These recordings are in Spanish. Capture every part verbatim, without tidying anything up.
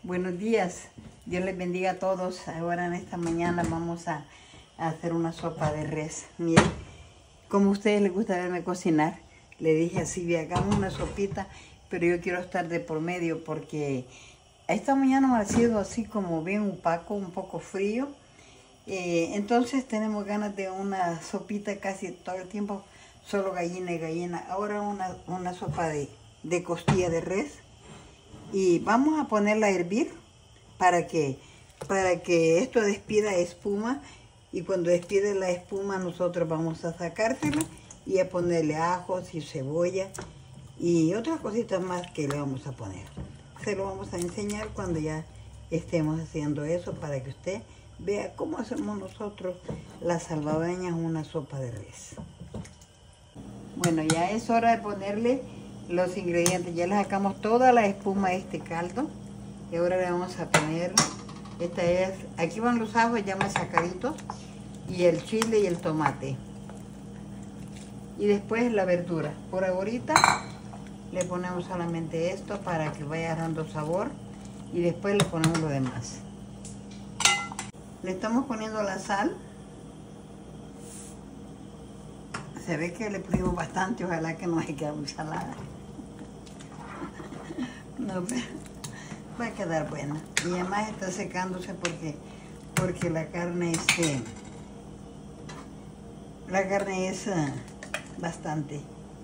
Buenos días, Dios les bendiga a todos. Ahora en esta mañana vamos a, a hacer una sopa de res. Miren, como a ustedes les gusta verme cocinar, le dije así, hagamos una sopita, pero yo quiero estar de por medio porque esta mañana ha sido así como bien opaco, un poco frío. Eh, entonces tenemos ganas de una sopita casi todo el tiempo, solo gallina y gallina. Ahora una, una sopa de, de costilla de res. Y vamos a ponerla a hervir para que, para que esto despida espuma. Y cuando despide la espuma nosotros vamos a sacársela y a ponerle ajos y cebolla y otras cositas más que le vamos a poner. Se lo vamos a enseñar cuando ya estemos haciendo eso para que usted vea cómo hacemos nosotros las salvadoreñas una sopa de res. Bueno, ya es hora de ponerle los ingredientes. Ya le sacamos toda la espuma de este caldo y ahora le vamos a poner, esta es, aquí van los ajos ya más sacaditos y el chile y el tomate y después la verdura. Por ahorita le ponemos solamente esto para que vaya dando sabor y después le ponemos lo demás. Le estamos poniendo la sal. Se ve que le pusimos bastante, ojalá que no haya quedado muy salada. No, pero va a quedar buena. Y además está secándose porque, porque la carne este, la carne es uh, bastante.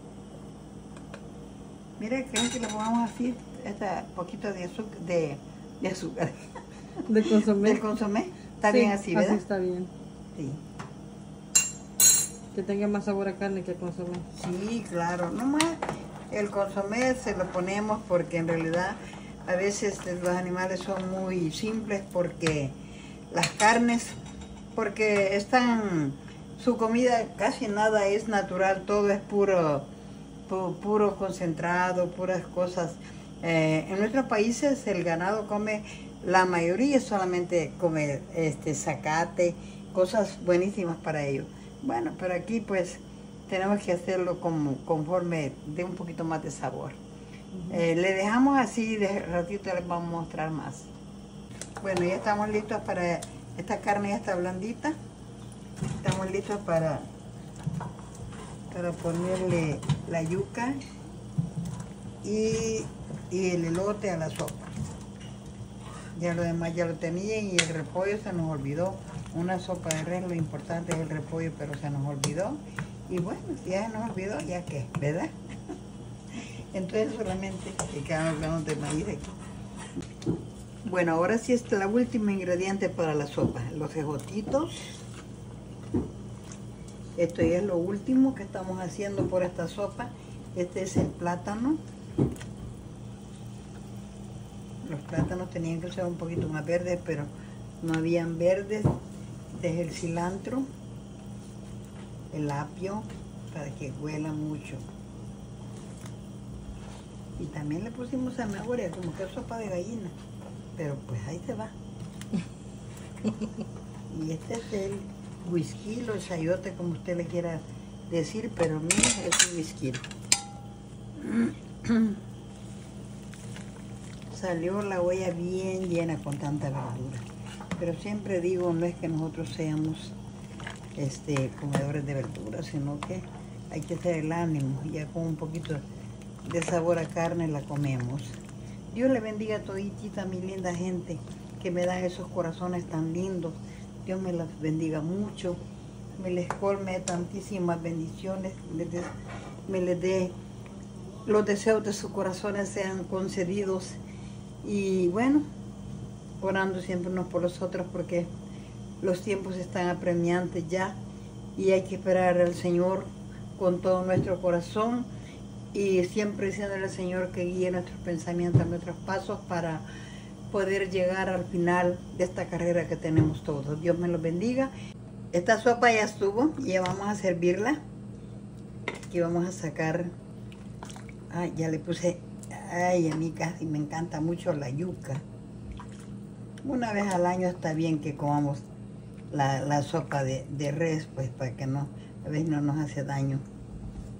Mira, creo que le pongamos así, este poquito de azúcar, de, de azúcar. De consomé. Del consomé. Está sí, bien así, ¿verdad? Así está bien. Sí. Que tenga más sabor a carne que consomé. Sí, claro. Nomás el consomé se lo ponemos porque en realidad a veces los animales son muy simples porque las carnes, porque están, su comida casi nada es natural, todo es puro, pu, puro concentrado, puras cosas. Eh, en nuestros países el ganado come, la mayoría solamente come este zacate, cosas buenísimas para ellos. Bueno, pero aquí pues tenemos que hacerlo como conforme de un poquito más de sabor. Uh-huh. eh, le dejamos así, de ratito les vamos a mostrar más. Bueno, ya estamos listos para, esta carne ya está blandita. Estamos listos para, para ponerle la yuca y, y el elote a la sopa. Ya lo demás ya lo tenían y el repollo se nos olvidó. Una sopa de res, lo importante es el repollo, pero se nos olvidó. Y bueno, si ya se nos olvidó, ya qué, ¿verdad? Entonces solamente que quedamos hablando de maíz aquí. Bueno, ahora sí es la última ingrediente para la sopa, los ejotitos. Esto ya es lo último que estamos haciendo por esta sopa. Este es el plátano. Los plátanos tenían que ser un poquito más verdes, pero no habían verdes. Este es el cilantro, el apio, para que huela mucho. Y también le pusimos zanahoria, como que es sopa de gallina. Pero pues ahí se va. Y este es el whisky, o el chayote, como usted le quiera decir, pero mira, es un whisky. Salió la olla bien llena con tanta verdura. Pero siempre digo, no es que nosotros seamos este, comedores de verduras, sino que hay que hacer el ánimo. Ya con un poquito de sabor a carne la comemos. Dios le bendiga a toditita, mi linda gente, que me dan esos corazones tan lindos. Dios me las bendiga mucho, me les colme de tantísimas bendiciones, les dé, me les dé los deseos de sus corazones sean concedidos. Y bueno, orando siempre unos por los otros porque los tiempos están apremiantes ya y hay que esperar al Señor con todo nuestro corazón y siempre diciéndole al Señor que guíe nuestros pensamientos, nuestros pasos para poder llegar al final de esta carrera que tenemos todos. Dios me los bendiga. Esta sopa ya estuvo y ya vamos a servirla. Aquí vamos a sacar, ah, ya le puse, ay, a mí casi me encanta mucho la yuca. Una vez al año está bien que comamos la, la sopa de, de res, pues para que no, a veces no nos hace daño.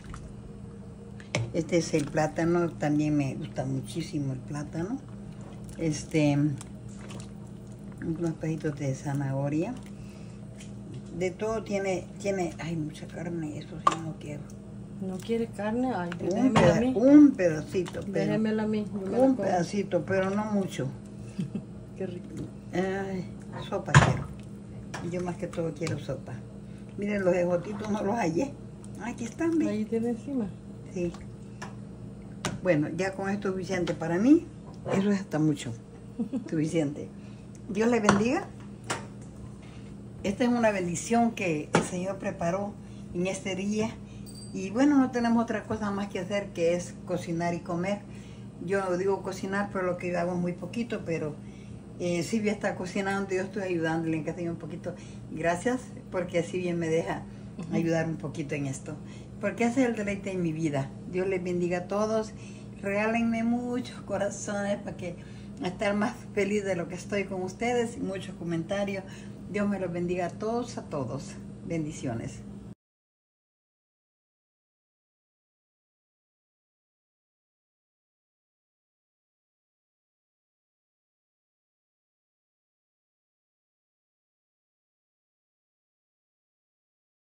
Este es el plátano, también me gusta muchísimo el plátano. este, unos pedacitos de zanahoria. De todo tiene, tiene, ay, mucha carne, eso sí no quiero. ¿No quiere carne? Ay, Un, déjemela a peda- mí. un pedacito, pero, Déjemela a mí. Yo me la un como. pedacito, pero no mucho. Qué rico. Ay, sopa quiero. Yo más que todo quiero sopa. Miren, los ejotitos no los hallé. Aquí están, ¿ve? Ahí tiene encima. Sí. Bueno, ya con esto es suficiente para mí. Eso es hasta mucho. Suficiente. Dios le bendiga. Esta es una bendición que el Señor preparó en este día. Y bueno, no tenemos otra cosa más que hacer que es cocinar y comer. Yo no digo cocinar, pero lo que yo hago es muy poquito, pero eh, Silvia está cocinando y yo estoy ayudándole en que tenga un poquito. Gracias, porque así bien me deja ayudar un poquito en esto. Porque ese es el deleite en mi vida. Dios les bendiga a todos. Regálenme muchos corazones para que estar más feliz de lo que estoy con ustedes y muchos comentarios. Dios me los bendiga a todos, a todos. Bendiciones.